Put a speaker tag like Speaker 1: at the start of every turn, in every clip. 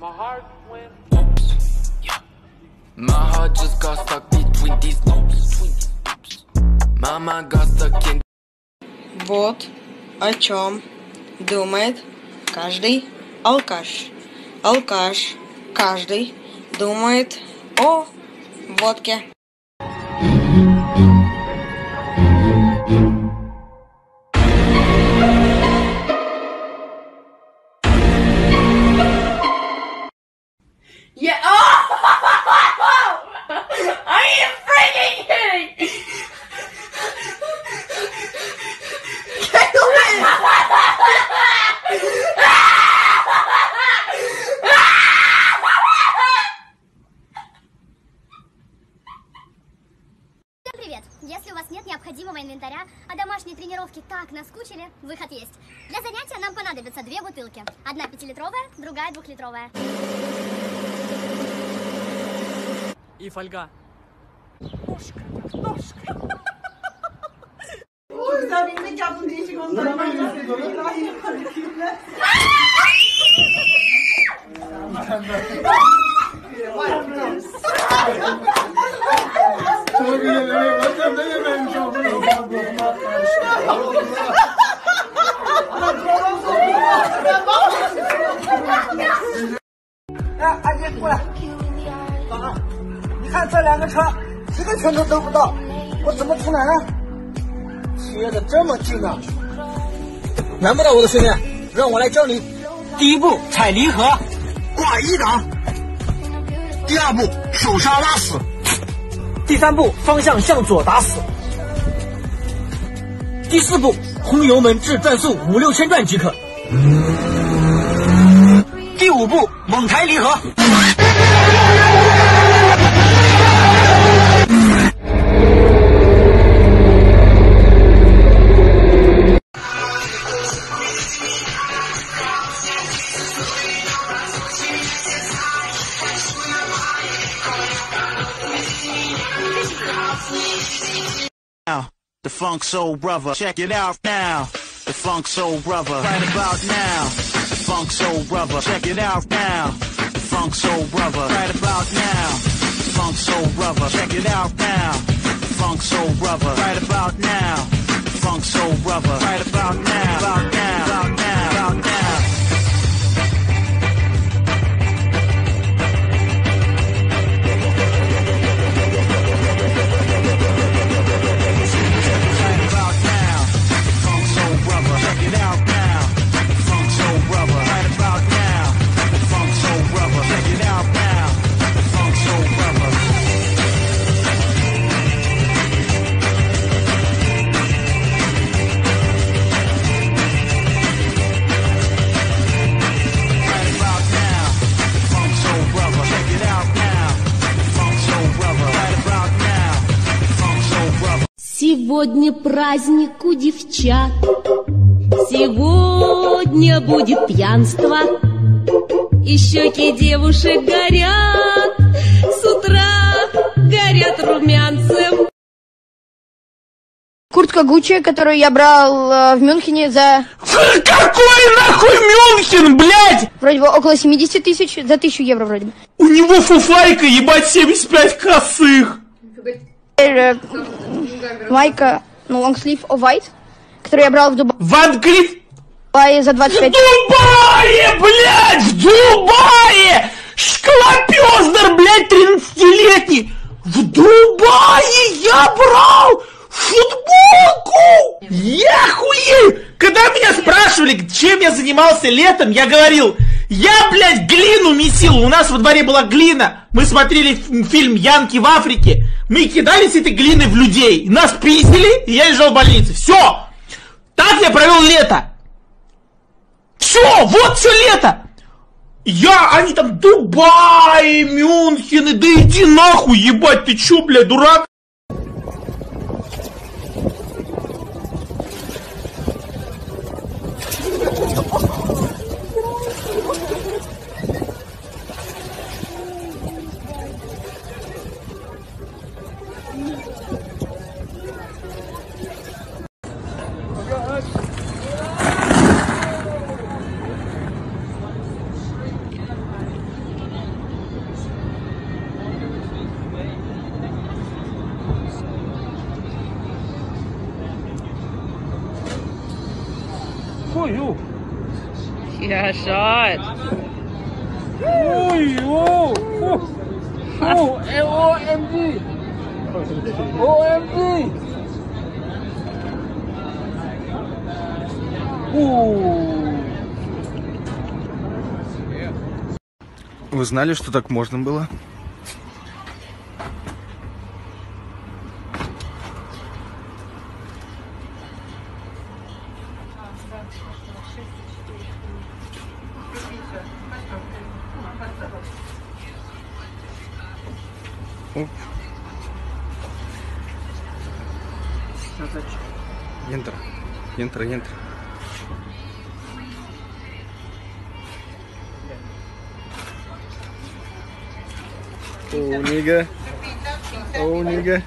Speaker 1: My heart just got stuck between these loops. Mama got stuck in.
Speaker 2: Вот о чем думает каждый алкаш. Алкаш каждый думает о водке.
Speaker 3: Yeah. Oh! Are you freaking kidding?
Speaker 4: Всем привет! Если у вас нет необходимого инвентаря, а домашние тренировки так наскучили, выход есть. Для занятия нам понадобятся 2 бутылки. Одна 5-литровая, другая 2-литровая.
Speaker 5: И фольга.
Speaker 3: Ножка, ножка.
Speaker 6: 难不倒我的兄弟，让我来教你。第一步踩离合，挂一档；第二步手刹拉死；第三步方向向左打死；第四步轰油门至转速5、6千转即可；第五步猛抬离合。
Speaker 7: The Funk Soul Brother, check it out now. The Funk Soul Brother, right about now. The Funk Soul Brother, check it out now. The Funk Soul Brother, right about now. The Funk Soul Brother, check it out now. The Funk Soul Brother, right about now. The Funk Soul Brother, right about now. About now, about now, about now.
Speaker 8: Сегодня праздник у девчат, сегодня будет пьянство, и щеки девушек горят, с утра горят румянцем.
Speaker 9: Куртка Гуччи, которую я брал в Мюнхене за...
Speaker 6: Какой нахуй Мюнхен, блядь?
Speaker 9: Вроде бы около 70 тысяч, за 1000 евро вроде бы.
Speaker 6: У него фуфайка, ебать, 75 косых.
Speaker 9: Майка, ну, лонгслив white, которую я брал в Дубае.
Speaker 6: Ван Клифф?
Speaker 9: В Дубае за 25.
Speaker 6: В Дубае, блядь, в Дубае! Шклопёздер, блядь, 13-летний. В Дубае я брал футболку! Я хуею! Когда меня спрашивали, чем я занимался летом, я говорил, я, блядь, глину месил. У нас во дворе была глина. Мы смотрели фильм «Янки в Африке». Мы кидались этой глиной в людей. Нас пиздили, и я лежал в больнице. Все! Так я провел лето. Все, вот все лето. Они там Дубай, Мюнхен, да иди нахуй, ебать, ты че, блядь, дурак? Ой-ой.
Speaker 3: Yaşar.
Speaker 6: Ой-ой. OMG. OMG.
Speaker 10: Вы знали, что так можно было? Enter. Enter, enter. Oh, nigga. Oh, nigga.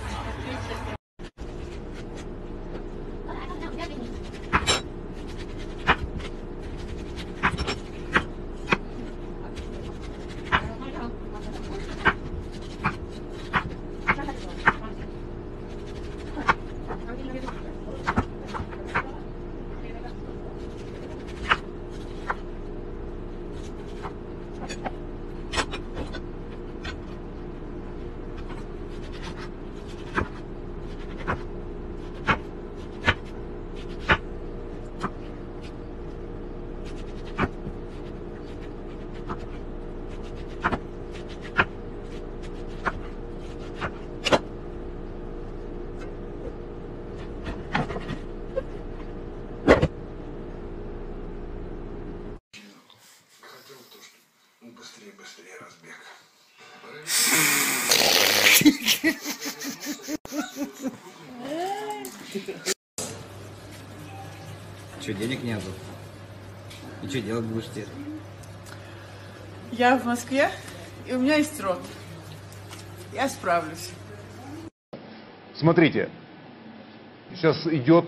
Speaker 10: Быстрее разбег.
Speaker 11: Че, денег нету? И что делать будешь теперь?
Speaker 3: Я в Москве, и у меня есть рот. Я справлюсь.
Speaker 12: Смотрите, сейчас идет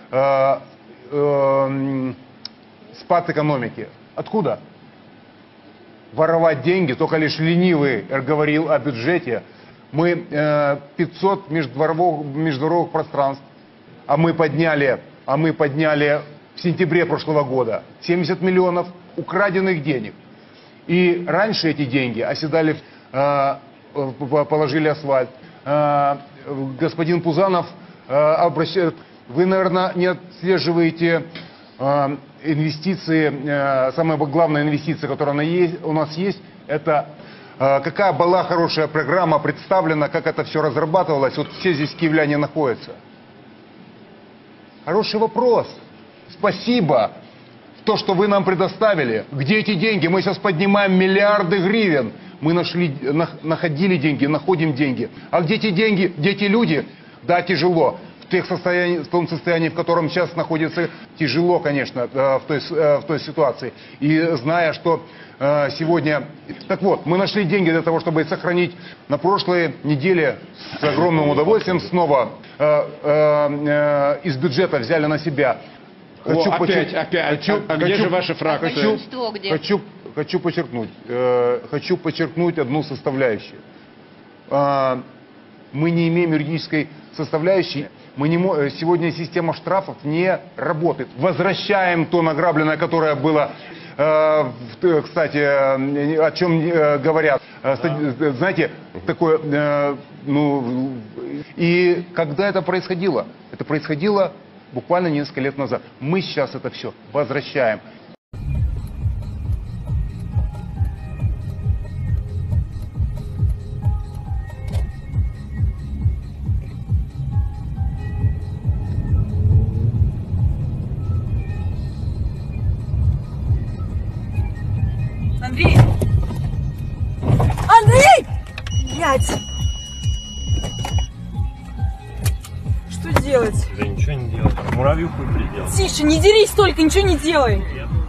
Speaker 12: спад экономики. Откуда? Воровать деньги, только лишь ленивый говорил о бюджете. Мы 500 междуровых пространств, а мы подняли в сентябре прошлого года 70 миллионов украденных денег. И раньше эти деньги оседали, положили асфальт. Господин Пузанов обращает, вы, наверное, не отслеживаете инвестиции, самая главная инвестиция, которая у нас есть, это какая была хорошая программа представлена, как это все разрабатывалось, вот все здесь киевляне находятся. Хороший вопрос. Спасибо. То, что вы нам предоставили. Где эти деньги? Мы сейчас поднимаем миллиарды гривен. Мы находили деньги, находим деньги. А где эти деньги? Где эти люди? Да, тяжело. В том состоянии, в котором сейчас находится, тяжело, конечно, в той ситуации. И зная, что сегодня... Так вот, мы нашли деньги для того, чтобы сохранить. На прошлой неделе с огромным удовольствием снова из бюджета взяли на себя.
Speaker 13: Опять. Где же ваша фракция?
Speaker 12: Хочу подчеркнуть одну составляющую. Мы не имеем юридической составляющей. Сегодня система штрафов не работает. Возвращаем то награбленное, которое было, кстати, о чем говорят. Знаете, такое, и когда это происходило? Это происходило буквально несколько лет назад. Мы сейчас это все возвращаем.
Speaker 3: Андрей! Андрей! Блядь! Что делать?
Speaker 14: Да ничего не делать. Муравью хуй придел.
Speaker 3: Тише, не дерись только, ничего не делай.